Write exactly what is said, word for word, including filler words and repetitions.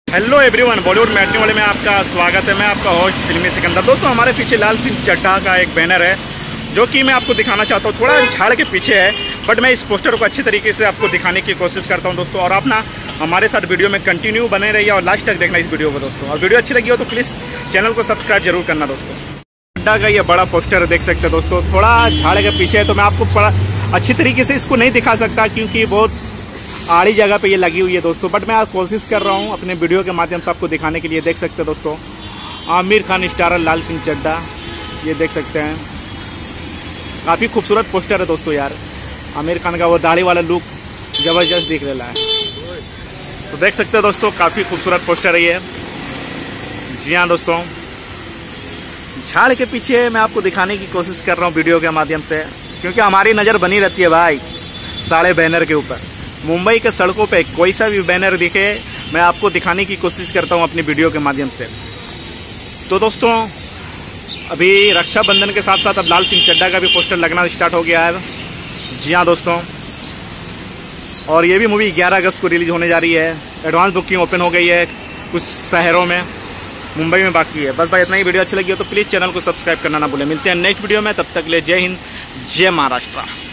Hello everyone, Bollywood matinee वाले में आपका स्वागत है। मैं आपका होस्ट फिल्मी सिकंदर। दोस्तों, हमारे पीछे लाल सिंह चड्ढा का एक बैनर है जो कि मैं आपको दिखाना चाहता हूँ। थोड़ा झाड़ के पीछे है, बट मैं इस पोस्टर को अच्छी तरीके से आपको दिखाने की कोशिश करता हूँ दोस्तों। और आप ना हमारे साथ वीडियो में कंटिन्यू बने रहिए और लास्ट तक देखना इस वीडियो को दोस्तों। और वीडियो अच्छी लगी हो तो प्लीज़ चैनल को सब्सक्राइब जरूर करना दोस्तों। चड्ढा का ये बड़ा पोस्टर देख सकते हैं दोस्तों। थोड़ा झाड़ के पीछे है तो मैं आपको बड़ा अच्छी तरीके से इसको नहीं दिखा सकता क्योंकि बहुत आड़ी जगह पे ये लगी हुई है दोस्तों। बट मैं आज कोशिश कर रहा हूँ अपने वीडियो के माध्यम से आपको दिखाने के लिए। देख सकते हैं दोस्तों, आमिर खान स्टारर लाल सिंह चड्ढा, ये देख सकते हैं। काफ़ी खूबसूरत पोस्टर है दोस्तों यार। आमिर खान का वो दाढ़ी वाला लुक जबरदस्त दिख रहा है। तो देख सकते हैं दोस्तों, काफ़ी खूबसूरत पोस्टर है ये। जी हाँ दोस्तों, झाड़ के पीछे मैं आपको दिखाने की कोशिश कर रहा हूँ वीडियो के माध्यम से, क्योंकि हमारी नज़र बनी रहती है भाई सारे बैनर के ऊपर। मुंबई के सड़कों पे कोई सा भी बैनर दिखे मैं आपको दिखाने की कोशिश करता हूं अपनी वीडियो के माध्यम से। तो दोस्तों, अभी रक्षाबंधन के साथ साथ अब लाल सिंह चड्ढा का भी पोस्टर लगना स्टार्ट हो गया है। जी हाँ दोस्तों, और ये भी मूवी ग्यारह अगस्त को रिलीज होने जा रही है। एडवांस बुकिंग ओपन हो गई है कुछ शहरों में, मुंबई में बाकी है। बस भाई इतना ही। वीडियो अच्छी लगी हो तो प्लीज़ चैनल को सब्सक्राइब करना ना भूलें। मिलते हैं नेक्स्ट वीडियो में, तब तक के लिए जय हिंद, जय महाराष्ट्र।